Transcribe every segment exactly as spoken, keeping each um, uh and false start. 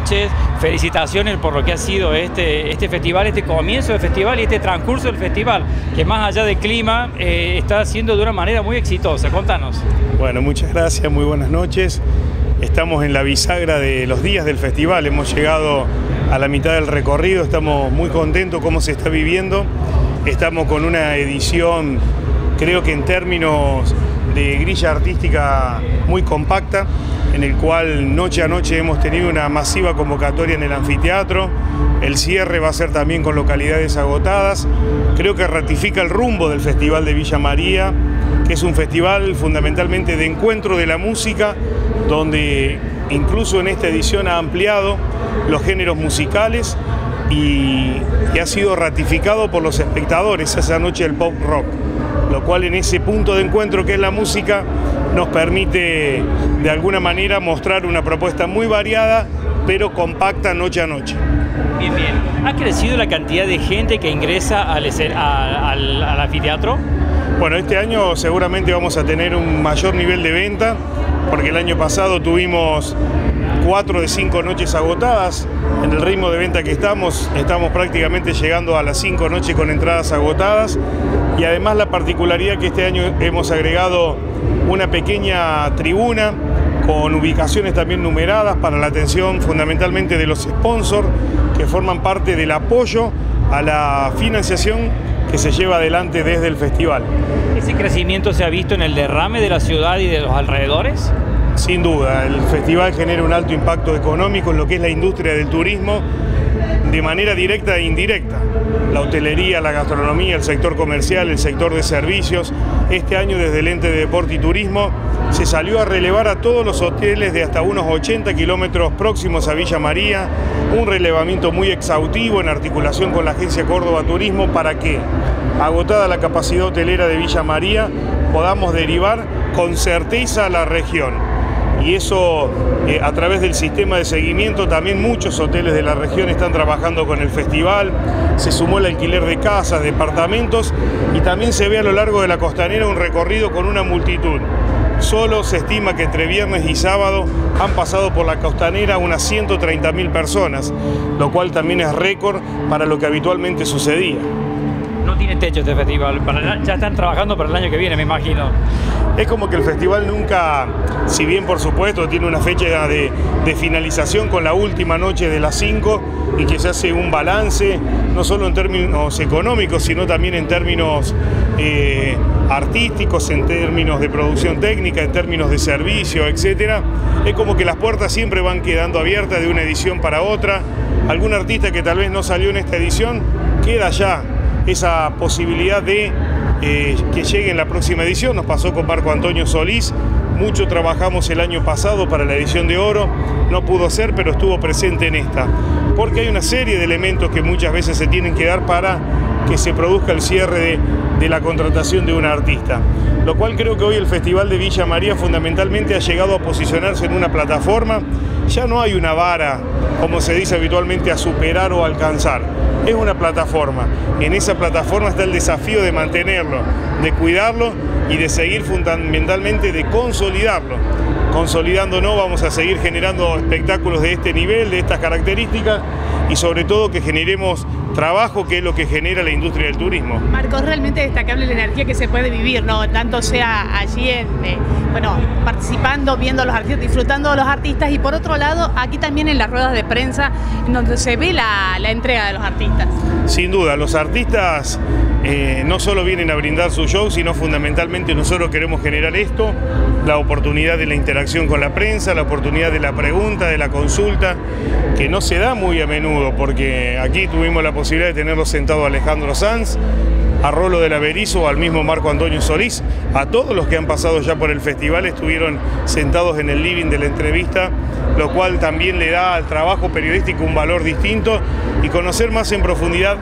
noches. Felicitaciones por lo que ha sido este, este festival, este comienzo del festival y este transcurso del festival, que más allá del clima eh, está siendo de una manera muy exitosa. Contanos. Bueno, muchas gracias, muy buenas noches. Estamos en la bisagra de los días del festival, hemos llegado a la mitad del recorrido, estamos muy contentos cómo se está viviendo. Estamos con una edición, creo que en términos de grilla artística muy compacta, en el cual noche a noche hemos tenido una masiva convocatoria en el anfiteatro. El cierre va a ser también con localidades agotadas. Creo que ratifica el rumbo del Festival de Villa María, que es un festival fundamentalmente de encuentro de la música, donde incluso en esta edición ha ampliado los géneros musicales y, y ha sido ratificado por los espectadores esa noche del pop rock, lo cual en ese punto de encuentro que es la música nos permite de alguna manera mostrar una propuesta muy variada pero compacta noche a noche. Bien, bien. ¿Ha crecido la cantidad de gente que ingresa al, a, al, al anfiteatro? Bueno, este año seguramente vamos a tener un mayor nivel de venta, porque el año pasado tuvimos cuatro de cinco noches agotadas. En el ritmo de venta que estamos, estamos prácticamente llegando a las cinco noches con entradas agotadas. Y además la particularidad que este año hemos agregado una pequeña tribuna con ubicaciones también numeradas para la atención fundamentalmente de los sponsors que forman parte del apoyo a la financiación que se lleva adelante desde el festival. ¿Ese crecimiento se ha visto en el derrame de la ciudad y de los alrededores? Sin duda, el festival genera un alto impacto económico en lo que es la industria del turismo, de manera directa e indirecta. La hotelería, la gastronomía, el sector comercial, el sector de servicios. Este año desde el ente de deporte y turismo se salió a relevar a todos los hoteles de hasta unos ochenta kilómetros próximos a Villa María, un relevamiento muy exhaustivo en articulación con la agencia Córdoba Turismo para que, agotada la capacidad hotelera de Villa María, podamos derivar con certeza a la región. Y eso eh, a través del sistema de seguimiento, también muchos hoteles de la región están trabajando con el festival, se sumó el alquiler de casas, departamentos y también se ve a lo largo de la costanera un recorrido con una multitud. Solo se estima que entre viernes y sábado han pasado por la costanera unas ciento treinta mil personas, lo cual también es récord para lo que habitualmente sucedía. No tiene techo este festival, para, ya están trabajando para el año que viene, me imagino. Es como que el festival nunca, si bien por supuesto tiene una fecha de, de finalización con la última noche de las cinco y que se hace un balance, no solo en términos económicos, sino también en términos eh, artísticos, en términos de producción técnica, en términos de servicio, etcétera. Es como que las puertas siempre van quedando abiertas de una edición para otra. Algún artista que tal vez no salió en esta edición, queda ya esa posibilidad de eh, que llegue en la próxima edición. Nos pasó con Marco Antonio Solís, mucho trabajamos el año pasado para la edición de oro, no pudo ser, pero estuvo presente en esta, porque hay una serie de elementos que muchas veces se tienen que dar para que se produzca el cierre de, de la contratación de un artista. Lo cual creo que hoy el Festival de Villa María fundamentalmente ha llegado a posicionarse en una plataforma. Ya no hay una vara, como se dice habitualmente, a superar o alcanzar. Es una plataforma. En esa plataforma está el desafío de mantenerlo, de cuidarlo y de seguir fundamentalmente de consolidarlo. Consolidándonos vamos a seguir generando espectáculos de este nivel, de estas características y sobre todo que generemos trabajo, que es lo que genera la industria del turismo. Marco, es realmente destacable la energía que se puede vivir, ¿no? Tanto sea allí en, eh, bueno, participando, viendo a los artistas, disfrutando de los artistas y por otro lado, aquí también en las ruedas de prensa, en donde se ve la, la entrega de los artistas. Sin duda, los artistas eh, no solo vienen a brindar su show, sino fundamentalmente nosotros queremos generar esto, la oportunidad de la interacción con la prensa, la oportunidad de la pregunta, de la consulta, que no se da muy a menudo, porque aquí tuvimos la posibilidad de tenerlo sentado a Alejandro Sanz, a Rolo de la Berizo o al mismo Marco Antonio Solís. A todos los que han pasado ya por el festival estuvieron sentados en el living de la entrevista, lo cual también le da al trabajo periodístico un valor distinto y conocer más en profundidad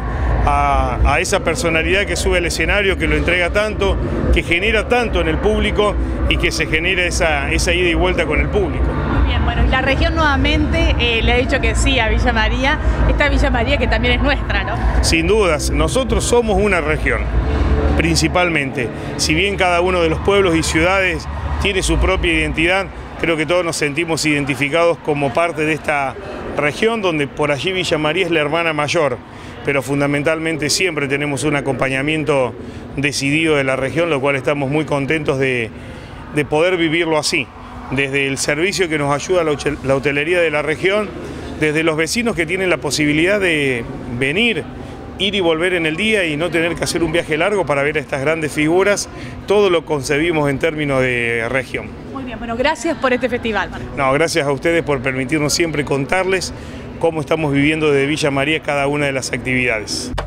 a, a esa personalidad que sube al escenario, que lo entrega tanto, que genera tanto en el público y que se genera esa, esa ida y vuelta con el público. Muy bien, bueno, y la región nuevamente eh, le ha dicho que sí a Villa María, esta Villa María que también es nuestra, ¿no? Sin dudas, nosotros somos una región, principalmente. Si bien cada uno de los pueblos y ciudades tiene su propia identidad, creo que todos nos sentimos identificados como parte de esta región, donde por allí Villa María es la hermana mayor, pero fundamentalmente siempre tenemos un acompañamiento decidido de la región, lo cual estamos muy contentos de, de poder vivirlo así, desde el servicio que nos ayuda la hotelería de la región, desde los vecinos que tienen la posibilidad de venir, ir y volver en el día y no tener que hacer un viaje largo para ver a estas grandes figuras, todo lo concebimos en términos de región. Muy bien, bueno, gracias por este festival. No, gracias a ustedes por permitirnos siempre contarles cómo estamos viviendo desde Villa María cada una de las actividades.